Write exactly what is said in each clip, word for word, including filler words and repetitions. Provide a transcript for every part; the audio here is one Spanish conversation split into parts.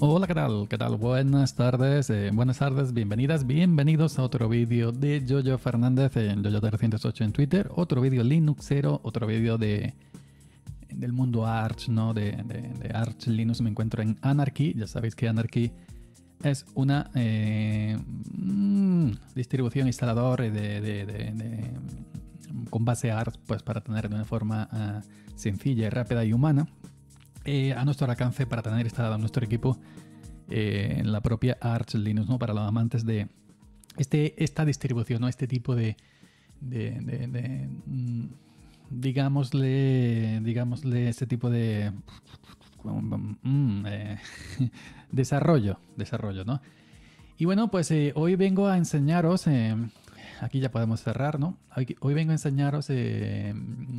Hola, ¿qué tal? ¿Qué tal? Buenas tardes, eh, buenas tardes, bienvenidas, bienvenidos a otro vídeo de Yoyo Fernández en Yoyo trescientos ocho en Twitter, otro vídeo Linuxero, otro vídeo de, del mundo Arch, ¿no? De, de, de Arch Linux. Me encuentro en Anarchy. Ya sabéis que Anarchy es una eh, mmm, distribución instalador de, de, de, de, con base Arch, pues para tener de una forma uh, sencilla, rápida y humana. Eh, a nuestro alcance para tener instalado en nuestro equipo eh, en la propia Arch Linux, ¿no? Para los amantes de este, esta distribución, ¿no? Este tipo de, de, de, de mm, digámosle, digámosle este tipo de mm, eh, desarrollo, desarrollo, ¿no? Y bueno, pues eh, hoy vengo a enseñaros, eh, aquí ya podemos cerrar, ¿no? Hoy, hoy vengo a enseñaros eh,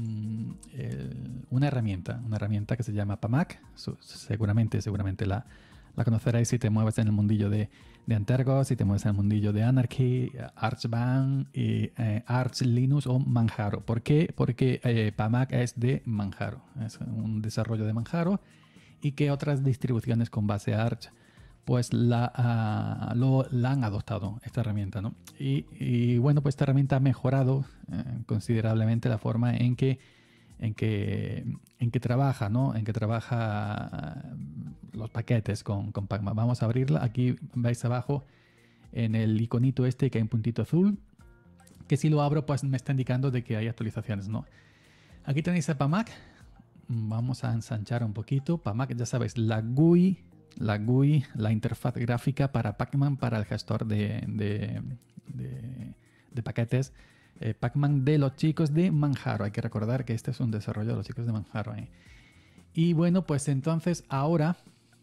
el, una herramienta, una herramienta que se llama Pamac. Su, seguramente, seguramente la, la conoceréis si te mueves en el mundillo de, de Antergos, si te mueves en el mundillo de Anarchy, Archvan, y, eh, Arch Linux o Manjaro. ¿Por qué? Porque eh, Pamac es de Manjaro, es un desarrollo de Manjaro y que otras distribuciones con base Arch pues la, uh, lo, la han adoptado, esta herramienta, ¿no? Y, y bueno, pues esta herramienta ha mejorado eh, considerablemente la forma en que, en que, en que trabaja, ¿no? En que trabaja uh, los paquetes con, con Pacman. Vamos a abrirla. Aquí veis abajo en el iconito este que hay un puntito azul, que si lo abro pues me está indicando de que hay actualizaciones, ¿no? Aquí tenéis a Pamac. Vamos a ensanchar un poquito. Pamac, ya sabéis, la G U I, la G U I, la interfaz gráfica para Pacman, para el gestor de, de, de, de paquetes. Eh, Pacman de los chicos de Manjaro. Hay que recordar que este es un desarrollo de los chicos de Manjaro. ¿eh? Y bueno, pues entonces ahora,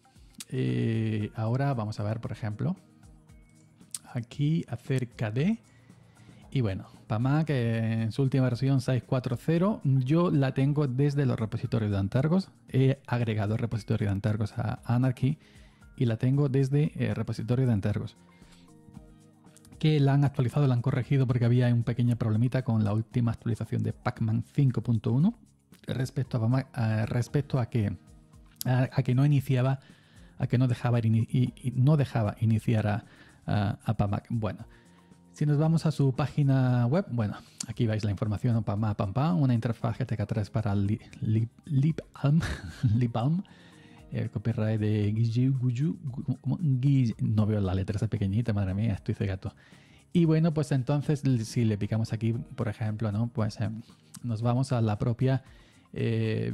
eh, ahora vamos a ver, por ejemplo, aquí acerca de... Y bueno, Pamac eh, en su última versión seis punto cuatro punto cero, yo la tengo desde los repositorios de Antergos. He agregado el repositorio de Antergos a Anarchy y la tengo desde el repositorio de Antergos. Que la han actualizado, la han corregido porque había un pequeño problemita con la última actualización de Pacman cinco punto uno respecto a Pamac, a, respecto a que, a, a que no iniciaba, a que no dejaba, in, y, y no dejaba iniciar a, a, a Pamac. Bueno. Si nos vamos a su página web, bueno, aquí veis la información, pam, pam, pam, una interfaz G T K tres para libelm, libelm, el copyright de Guiju, Guju, Guju, no veo la letra esa pequeñita, madre mía, estoy cegato. Y bueno, pues entonces si le picamos aquí, por ejemplo, ¿no? Pues eh, nos vamos a la propia eh,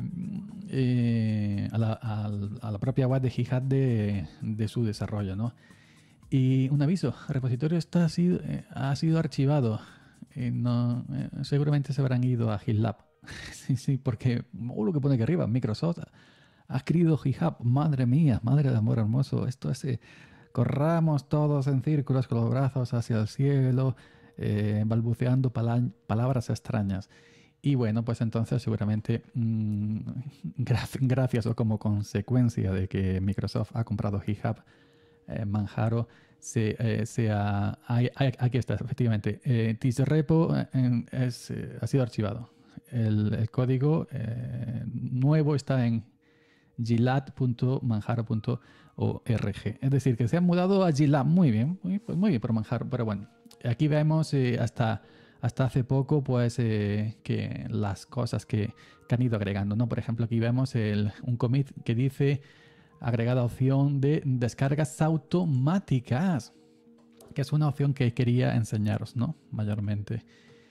eh, a, la, a, a la propia web de GitHub de, de su desarrollo, ¿no? Y un aviso, el repositorio está, ha, sido, eh, ha sido archivado. Y no, eh, seguramente se habrán ido a GitLab. sí, sí, porque oh, lo que pone aquí arriba, Microsoft ha escrito GitHub. Madre mía, madre de amor hermoso. Esto es, eh, corramos todos en círculos con los brazos hacia el cielo, eh, balbuceando pala palabras extrañas. Y bueno, pues entonces seguramente mmm, gra gracias o como consecuencia de que Microsoft ha comprado GitHub, Eh, Manjaro se, eh, se ha, hay, hay, aquí está, efectivamente. Eh, Tisrepo eh, es, eh, ha sido archivado. El, el código eh, nuevo está en gilad punto manjaro punto org. Es decir, que se han mudado a Gilad. Muy bien, muy, pues muy bien por Manjaro. Pero bueno, aquí vemos eh, hasta, hasta hace poco pues eh, que las cosas que, que han ido agregando, ¿no? Por ejemplo, aquí vemos el, un commit que dice agregada opción de descargas automáticas, que es una opción que quería enseñaros, ¿no? Mayormente.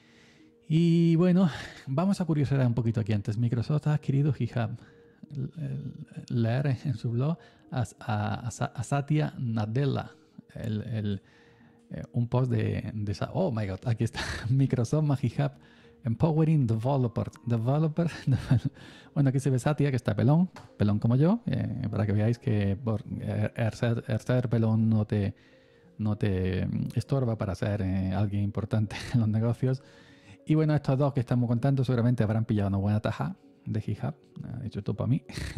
Y bueno, vamos a curiosidad un poquito aquí antes. Microsoft ha adquirido GitHub. Leer en su blog a, a, a Satya Nadella, el, el, eh, un post de, de... Oh my God, aquí está. Microsoft más GitHub. Empowering Developer. Developer. Bueno, aquí se ve Satya, que está pelón, pelón como yo, eh, para que veáis que por eh, el, ser, el ser pelón no te, no te estorba para ser eh, alguien importante en los negocios. Y bueno, estos dos que estamos contando seguramente habrán pillado una buena taja de GitHub, ha dicho tú para mí.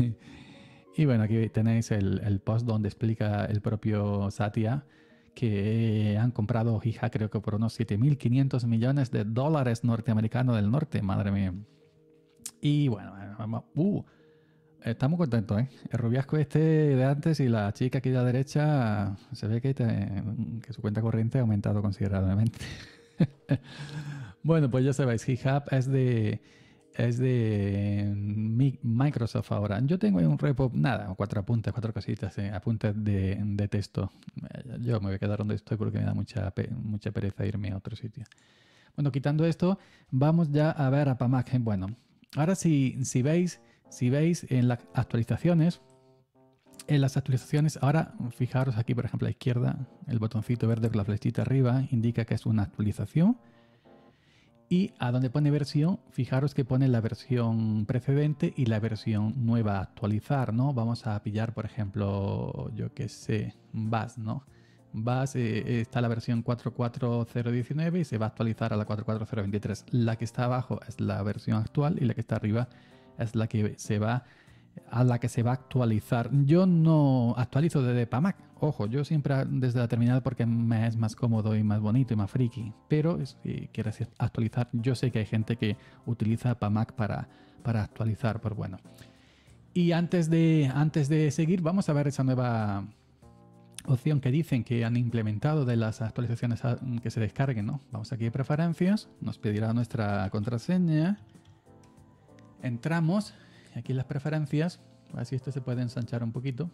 Y bueno, aquí tenéis el, el post donde explica el propio Satya que han comprado GitHub creo que por unos siete mil quinientos millones de dólares norteamericanos del norte, madre mía. Y bueno, uh, está muy contento, ¿eh? El rubiasco este de antes y la chica aquí de la derecha, se ve que, te- que su cuenta corriente ha aumentado considerablemente. Bueno, pues ya sabéis, GitHub es de, es de Mi- Microsoft ahora. Yo tengo ahí un repo, nada, cuatro apuntes, cuatro cositas, eh, apuntes de, de texto. Eh, Yo me voy a quedar donde estoy porque me da mucha, pe- mucha pereza irme a otro sitio. Bueno, quitando esto, vamos ya a ver a Pamac. Bueno, ahora si, si veis, si veis en las actualizaciones, en las actualizaciones, ahora fijaros aquí, por ejemplo, a la izquierda, el botoncito verde con la flechita arriba indica que es una actualización. Y a donde pone versión, fijaros que pone la versión precedente y la versión nueva a actualizar, ¿no? Vamos a pillar, por ejemplo, yo qué sé, Bash, ¿no? Bash eh, está la versión cuatro punto cuatro punto cero punto diecinueve y se va a actualizar a la cuatro punto cuatro punto cero punto veintitrés. La que está abajo es la versión actual y la que está arriba es la que se va a la que se va a actualizar. Yo no actualizo desde Pamac. Ojo, yo siempre desde la terminal porque me es más cómodo y más bonito y más friki. Pero si quieres actualizar, yo sé que hay gente que utiliza Pamac para, para actualizar, pero bueno. Y antes de, antes de seguir, vamos a ver esa nueva opción que dicen que han implementado de las actualizaciones que se descarguen, ¿no? Vamos aquí a preferencias, nos pedirá nuestra contraseña. Entramos. Aquí en las preferencias, a ver si esto se puede ensanchar un poquito.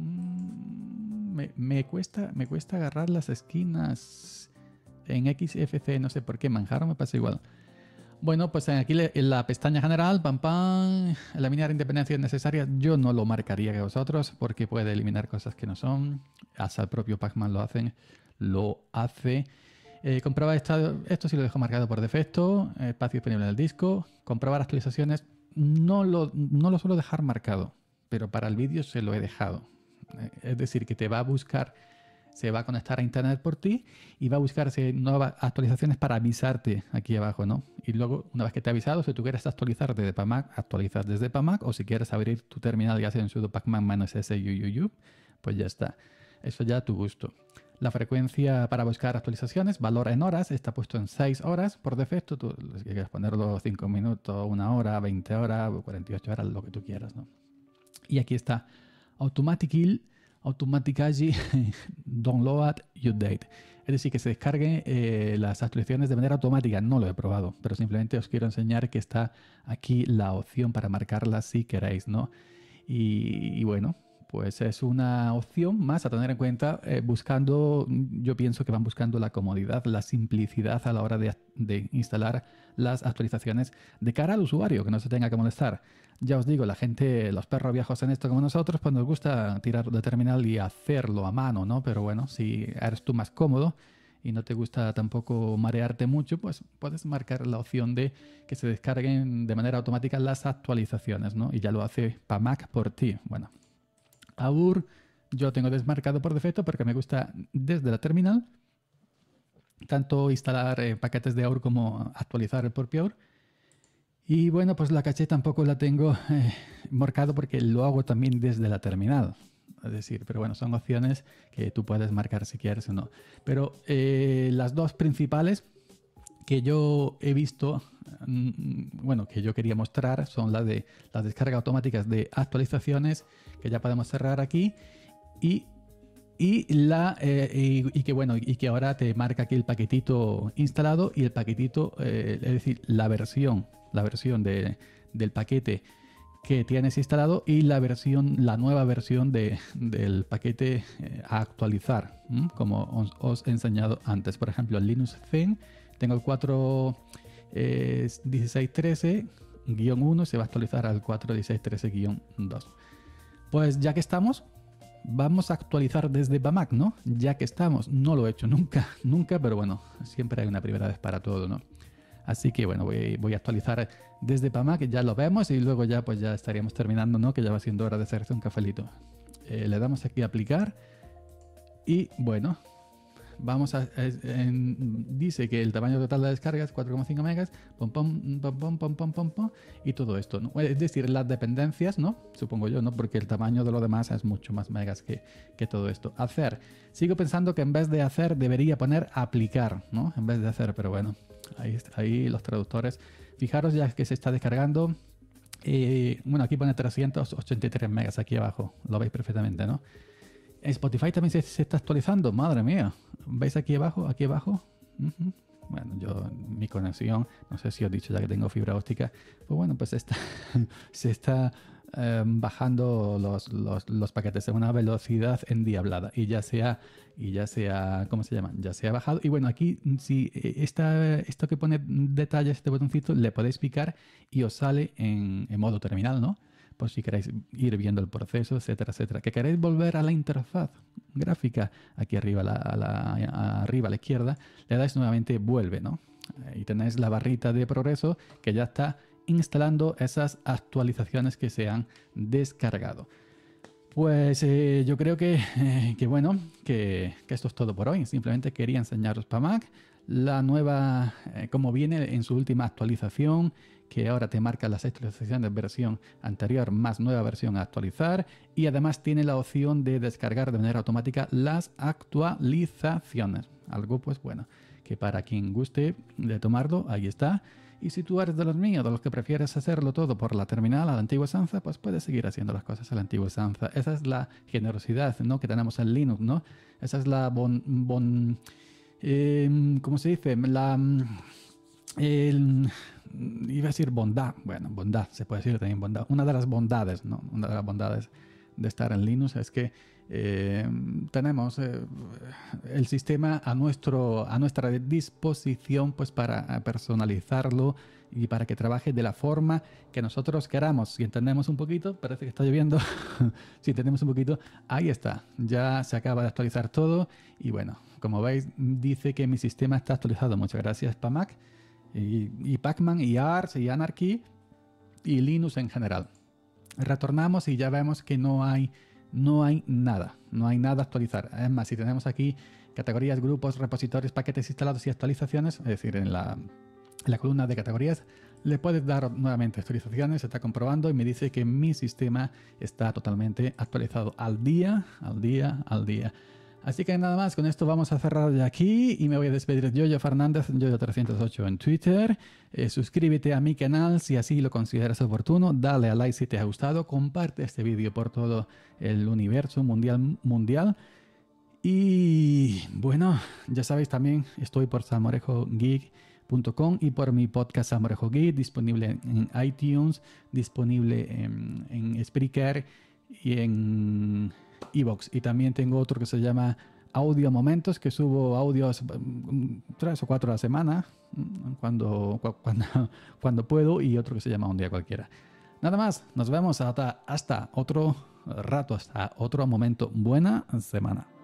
Mm, me, me cuesta, me cuesta agarrar las esquinas en X F C, no sé por qué, Manjaro me pasa igual. Bueno, pues aquí en la pestaña general, pam pam, eliminar independencias necesarias, yo no lo marcaría que vosotros porque puede eliminar cosas que no son. Hasta el propio Pacman lo hacen, lo hace. Eh, comprobar estado, esto sí lo dejo marcado por defecto, espacio disponible en el disco, comprobar actualizaciones. No lo, no lo suelo dejar marcado, pero para el vídeo se lo he dejado. Es decir, que te va a buscar, se va a conectar a internet por ti y va a buscarse nuevas actualizaciones para avisarte aquí abajo, ¿no? Y luego, una vez que te ha avisado, si tú quieres actualizar desde Pamac, actualizas desde Pamac, o si quieres abrir tu terminal y hacer en sudo pacman-s yuyuyu, pues ya está. Eso ya a tu gusto. La frecuencia para buscar actualizaciones, valor en horas, está puesto en seis horas por defecto. Tú si quieres ponerlo cinco minutos, una hora, veinte horas, cuarenta y ocho horas, lo que tú quieras, ¿no? Y aquí está Automatically, Automatically Download y Update. Es decir, que se descarguen eh, las actualizaciones de manera automática. No lo he probado, pero simplemente os quiero enseñar que está aquí la opción para marcarlas si queréis, ¿no? Y, y bueno, pues es una opción más a tener en cuenta, eh, buscando, yo pienso que van buscando la comodidad, la simplicidad a la hora de, de instalar las actualizaciones de cara al usuario, que no se tenga que molestar. Ya os digo, la gente, los perros viejos en esto como nosotros, pues nos gusta tirar de terminal y hacerlo a mano, ¿no? Pero bueno, si eres tú más cómodo y no te gusta tampoco marearte mucho, pues puedes marcar la opción de que se descarguen de manera automática las actualizaciones, ¿no? Y ya lo hace Pamac por ti. Bueno, A U R yo tengo desmarcado por defecto porque me gusta desde la terminal tanto instalar eh, paquetes de A U R como actualizar el propio A U R. Y bueno, pues la caché tampoco la tengo eh, marcado porque lo hago también desde la terminal. Es decir, pero bueno, son opciones que tú puedes marcar si quieres o no. Pero eh, las dos principales que yo he visto, mm, bueno, que yo quería mostrar, son las de las descargas automáticas de actualizaciones, que ya podemos cerrar aquí, y, y la eh, y, y que bueno, y que ahora te marca aquí el paquetito instalado y el paquetito, eh, es decir, la versión, la versión de, del paquete que tienes instalado y la versión, la nueva versión de, del paquete eh, a actualizar, ¿m? Como os, os he enseñado antes. Por ejemplo, en Linux Zen tengo el cuatro punto dieciséis trece guión uno, se va a actualizar al cuatro punto dieciséis trece guión dos. Pues ya que estamos, vamos a actualizar desde Pamac, ¿no? Ya que estamos, no lo he hecho nunca, nunca, pero bueno, siempre hay una primera vez para todo, ¿no? Así que bueno, voy, voy a actualizar desde Pamac, ya lo vemos y luego ya pues ya estaríamos terminando, ¿no? Que ya va siendo hora de hacerse un cafelito. Eh, le damos aquí a aplicar y bueno, vamos a... Es, en, dice que el tamaño total de la descarga es cuatro coma cinco megas, pom, pom, pom, pom, pom, pom, pom, pom, y todo esto, ¿no? Es decir, las dependencias, ¿no? Supongo yo, ¿no? Porque el tamaño de lo demás es mucho más megas que, que todo esto. Hacer. Sigo pensando que en vez de hacer debería poner aplicar, ¿no? En vez de hacer, pero bueno. Ahí, ahí los traductores. Fijaros ya que se está descargando Eh, bueno, aquí pone trescientos ochenta y tres megas aquí abajo. Lo veis perfectamente, ¿no? Spotify también se, se está actualizando. Madre mía. ¿Veis aquí abajo? Aquí abajo. Uh-huh. Bueno, yo, mi conexión, no sé si os he dicho ya que tengo fibra óptica, pues bueno, pues está, se está eh, bajando los, los, los paquetes a una velocidad endiablada y ya sea, y ya sea, ¿cómo se llama? Ya se ha bajado. Y bueno, aquí si esta, esto que pone detalles, este botoncito, le podéis picar y os sale en, en modo terminal, ¿no? Por si queréis ir viendo el proceso, etcétera, etcétera. Que queréis volver a la interfaz gráfica, aquí arriba a la, a la, a arriba a la izquierda, le dais nuevamente vuelve, ¿no? Y tenéis la barrita de progreso que ya está instalando esas actualizaciones que se han descargado. Pues eh, yo creo que, eh, que bueno, que, que esto es todo por hoy. Simplemente quería enseñaros para Mac la nueva, eh, como viene en su última actualización, que ahora te marca las actualizaciones de versión anterior más nueva versión a actualizar, y además tiene la opción de descargar de manera automática las actualizaciones. Algo pues bueno, que para quien guste de tomarlo, ahí está. Y si tú eres de los míos, de los que prefieres hacerlo todo por la terminal a la antigua usanza, pues puedes seguir haciendo las cosas a la antigua usanza. Esa es la generosidad, ¿no?, que tenemos en Linux, ¿no? Esa es la bon... bon eh, ¿cómo se dice? La... El, iba a decir bondad, bueno, bondad, se puede decir también bondad. Una de las bondades, ¿no? Una de las bondades de estar en Linux es que eh, tenemos eh, el sistema a, nuestro, a nuestra disposición, pues para personalizarlo y para que trabaje de la forma que nosotros queramos. Si entendemos un poquito, parece que está lloviendo, si entendemos un poquito, ahí está, ya se acaba de actualizar todo y bueno, como veis, dice que mi sistema está actualizado. Muchas gracias, Pamac. Y, y Pacman, y Ars, y Anarchy, y Linux en general. Retornamos y ya vemos que no hay, no hay nada, no hay nada a actualizar. Es más, si tenemos aquí categorías, grupos, repositorios, paquetes instalados y actualizaciones, es decir, en la, en la columna de categorías, le puedes dar nuevamente actualizaciones, se está comprobando y me dice que mi sistema está totalmente actualizado al día, al día, al día. Así que nada más, con esto vamos a cerrar de aquí y me voy a despedir de Yoyo Fernández, Yoyo trescientos ocho en Twitter. Eh, suscríbete a mi canal si así lo consideras oportuno, dale a like si te ha gustado, comparte este vídeo por todo el universo mundial mundial. Y bueno, ya sabéis también, estoy por salmorejo geek punto com y por mi podcast Salmorejo Geek, disponible en iTunes, disponible en, en Spreaker y en iVoox. Y también tengo otro que se llama Audio Momentos, que subo audios tres o cuatro a la semana cuando, cuando, cuando puedo, y otro que se llama Un Día Cualquiera. Nada más, nos vemos hasta, hasta otro rato, hasta otro momento. Buena semana.